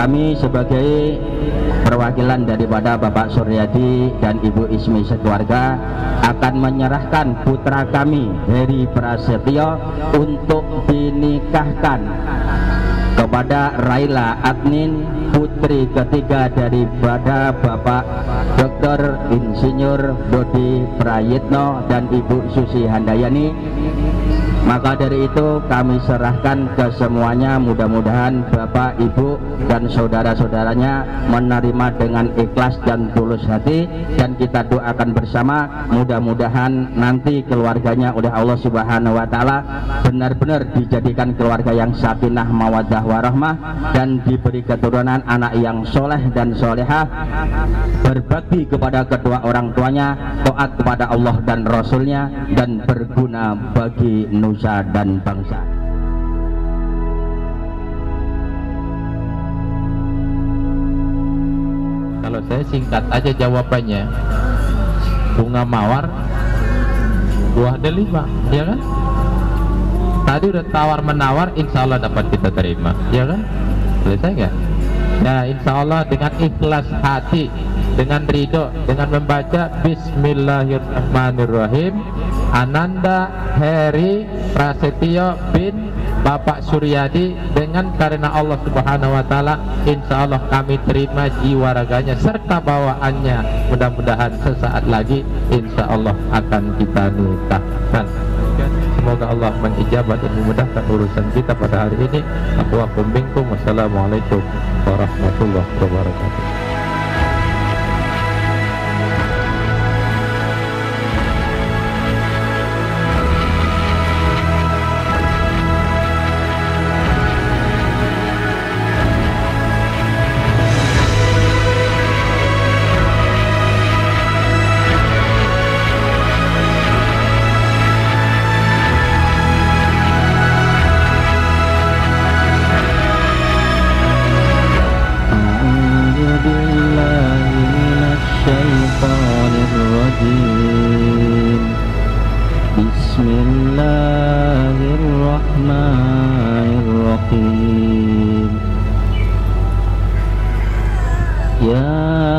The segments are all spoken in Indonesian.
Kami sebagai perwakilan daripada Bapak Suryadi dan Ibu Ismi sekeluarga akan menyerahkan putra kami Heri Prasetyo untuk dinikahkan kepada Raila Adnin, putri ketiga daripada Bapak Dr. Insinyur Dodi Prayitno dan Ibu Susi Handayani. Maka dari itu kami serahkan ke semuanya, mudah-mudahan Bapak, Ibu, dan saudara-saudaranya menerima dengan ikhlas dan tulus hati, dan kita doakan bersama mudah-mudahan nanti keluarganya oleh Allah Subhanahu wa Ta'ala benar-benar dijadikan keluarga yang sakinah mawaddah warahmah dan diberi keturunan anak yang soleh dan solehah, berbakti kepada kedua orang tuanya, taat kepada Allah dan Rasulnya, dan berguna bagi nusa dan bangsa. Kalau saya singkat aja jawabannya, bunga mawar buah delima, ya kan? Tadi udah tawar menawar, insya Allah dapat kita terima, ya kan? Selesai nggak? Ya, insya Allah dengan ikhlas hati, dengan ridho, dengan membaca Bismillahirrahmanirrahim, Ananda Heri Prasetyo bin Bapak Suryadi, dengan karena Allah Subhanahu wa Ta'ala insya Allah kami terima jiwa raganya serta bawaannya. Mudah-mudahan sesaat lagi insya Allah akan kita nikahkan. Semoga Allah mengijabat dan memudahkan urusan kita pada hari ini. Wassalamualaikum warahmatullahi wabarakatuh. Bismillahirrahmanirrahim. Ya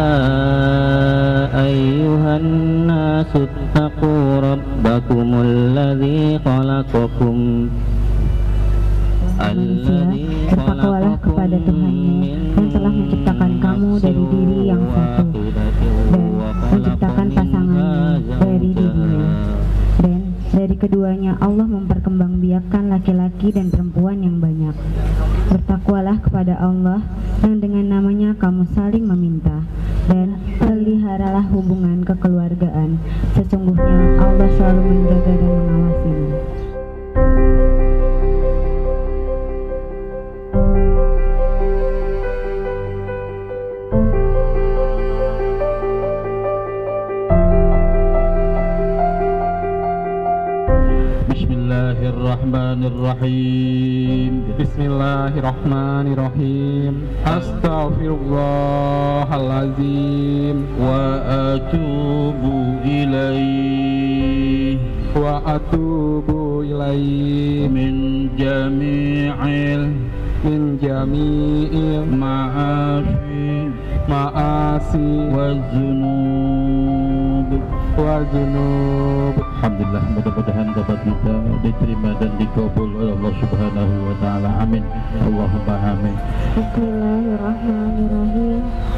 ayyuhan nasu taqu rabbakumul ladzi khalaqakum bertakwalah kepada Tuhannya yang telah menciptakan kamu dari diri yang satu dan menciptakan pasangannya dari dirinya, dan dari keduanya Allah memperkembangbiakkan laki-laki dan perempuan yang banyak. Bertakwalah kepada Allah yang dengan namanya kamu saling meminta, dan peliharalah hubungan kekeluargaan. Sesungguhnya Allah selalu menjaga dan mengawasimu. Bismillahirrahmanirrahim. Bismillahirrahmanirrahim. Astaghfirullahalazim wa atubu ilaih min jami'il ma'asi wa zunub. Alhamdulillah, mudah-mudahan dapat kita diterima dan dikabul oleh Allah Subhanahu wa Ta'ala. Amin. Allahumma amin. Bismillahirrahmanirrahim.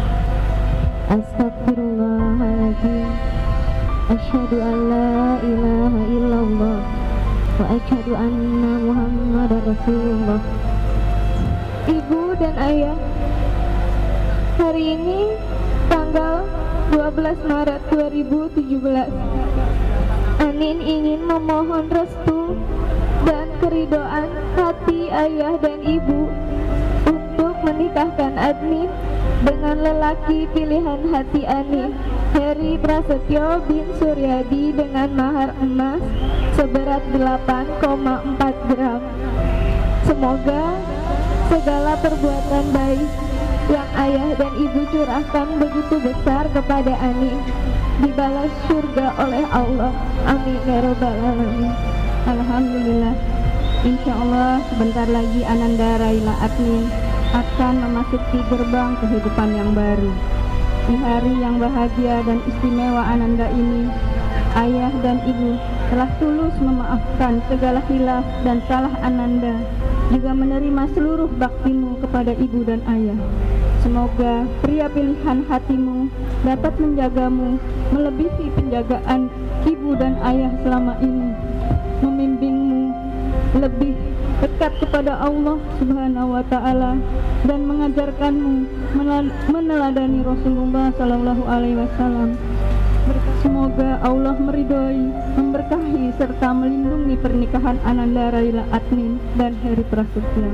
Astagfirullahaladzim. Asyhadu an la ilaha illallah wa asyhadu anna Muhammadar Rasulullah. Ibu dan ayah, hari ini tanggal 12 Maret 2017, Anin ingin memohon restu dan keridoan hati ayah dan ibu untuk menikahkan Adnin dengan lelaki pilihan hati Anin, Heri Prasetyo bin Suryadi, dengan mahar emas seberat 8,4 gram. Semoga segala perbuatan baik yang ayah dan ibu curahkan begitu besar kepada Anin dibalas surga oleh Allah. Amin ya robbal alamin. Alhamdulillah, insya Allah sebentar lagi Ananda Raila Adnin akan memasuki gerbang kehidupan yang baru. Di hari yang bahagia dan istimewa Ananda ini, ayah dan ibu telah tulus memaafkan segala khilaf dan salah Ananda, juga menerima seluruh baktimu kepada ibu dan ayah. Semoga pria pilihan hatimu dapat menjagamu melebihi penjagaan ibu dan ayah selama ini, membimbingmu lebih dekat kepada Allah Subhanahu wa Ta'ala, dan mengajarkanmu meneladani Rasulullah Sallallahu Alaihi Wasallam. Semoga Allah meridhoi, memberkahi serta melindungi pernikahan Ananda Raila Adnin dan Heri Prasetyo.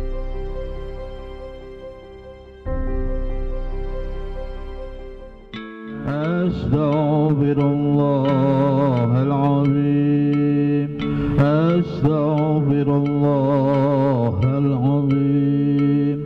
Astaghfirullahaladzim, astaghfirullahaladzim,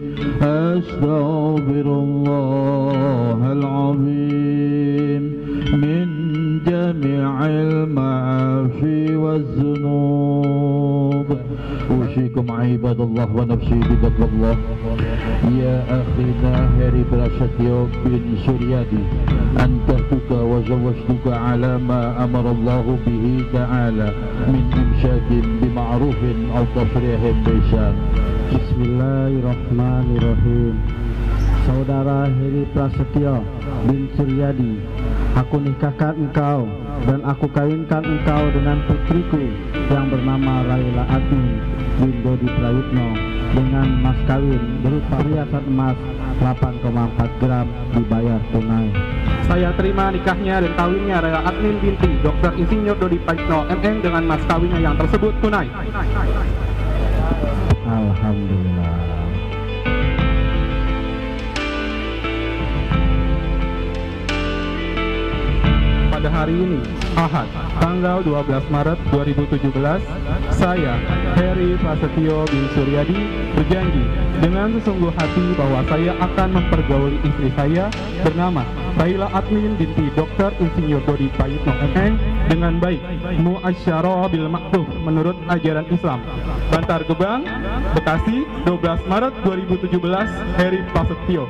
astaghfirullahaladzim min jami'il ma'afi wazzunub. Usikum ibadallah wa nafsi bitaqwallah. Ya akhina Heri Prasetyo bin Suryadi, ankahtuka wa zawwajtuka ala ma amarallahu bihi ta'ala min imsyakin bima'rufin aw tasrihin bisan. Bismillahirrahmanirrahim. Saudara Heri Prasetyo bin Suryadi, aku nikahkan engkau dan aku kawinkan engkau dengan putriku yang bernama Raila Adnin bin Dodi Prayitno dengan mas kawin berupa perhiasan emas 8,4 gram dibayar tunai. Saya terima nikahnya dan kawinnya Raila Adnin binti Dr. Insinyur Dodi Prayitno MM dengan mas kawinnya yang tersebut tunai. Alhamdulillah. Pada hari ini, Ahad, tanggal 12 Maret 2017, saya, Heri Prasetyo bin Suryadi, berjanji dengan sesungguh hati bahwa saya akan mempergauli istri saya bernama Raila Adnin binti Dr. Insinyur Dodi Prayitno MM dengan baik, mu'asyarah bil maktub menurut ajaran Islam. Bantar Gebang, Bekasi, 12 Maret 2017, Heri Prasetyo.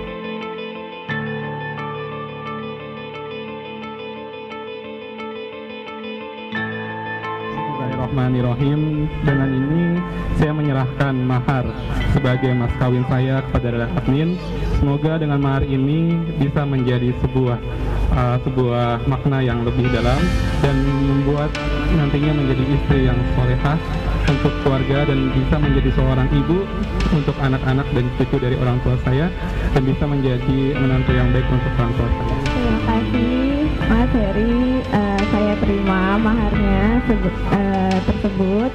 Bismillahirrahmanirrahim. Dengan ini saya menyerahkan mahar sebagai mas kawin saya kepada Raila Adnin. Semoga dengan mahar ini bisa menjadi sebuah makna yang lebih dalam dan membuat nantinya menjadi istri yang solehah untuk keluarga dan bisa menjadi seorang ibu untuk anak-anak dan cucu dari orang tua saya dan bisa menjadi menantu yang baik untuk orang tua saya. Terima kasih Mas Heri, saya terima maharnya tersebut.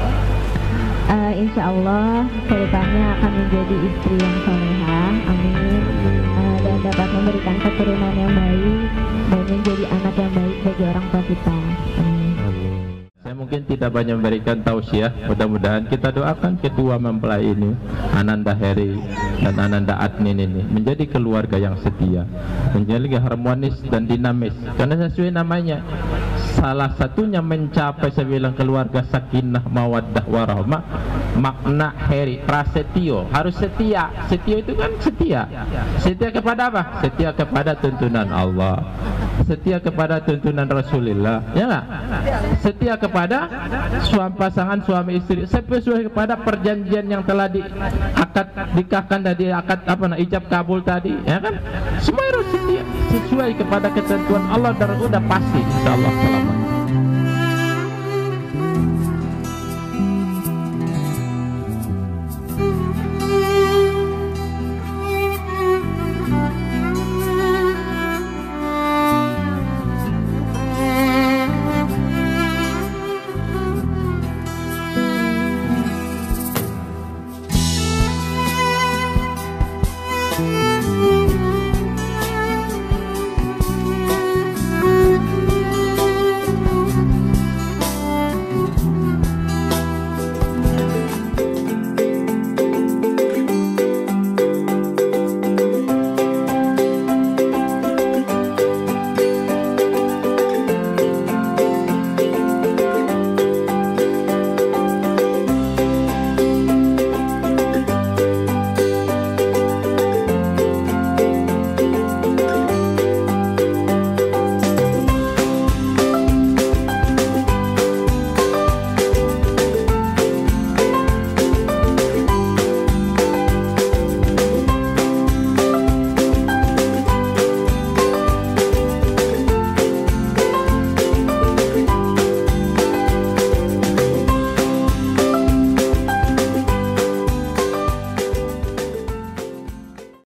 Insya Allah kedepannya akan menjadi istri yang solehah, amin, dan dapat memberikan keturunan yang baik dan menjadi anak yang baik bagi orang tua kita, amin. Saya mungkin tidak banyak memberikan tausiah, mudah-mudahan kita doakan kedua mempelai ini, Ananda Heri dan Ananda Adnin ini menjadi keluarga yang setia, menjadi harmonis dan dinamis, karena sesuai namanya, salah satunya mencapai sebilang keluarga sakinah mawaddah warahmah. Makna Heri Prasetyo harus setia. Setia itu kan setia. Setia kepada apa? Setia kepada tuntunan Allah, setia kepada tuntunan Rasulullah, ya nggak? Setia kepada pasangan suami istri, sesuai kepada perjanjian yang telah nikahkan tadi, akad ijab kabul tadi, ya kan? Semua harus setia sesuai kepada ketentuan Allah dan udah pasti insyaallah selamat. Thank you.